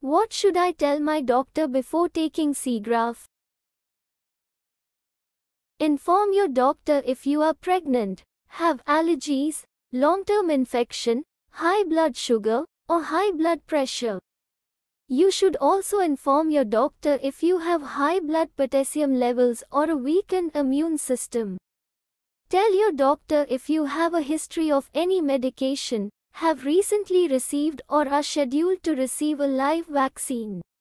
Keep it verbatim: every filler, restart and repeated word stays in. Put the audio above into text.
What should I tell my doctor before taking Seegraf? Inform your doctor if you are pregnant, have allergies, long-term infection, high blood sugar, or high blood pressure. You should also inform your doctor if you have high blood potassium levels or a weakened immune system. Tell your doctor if you have a history of any medication, have recently received or are scheduled to receive a live vaccine.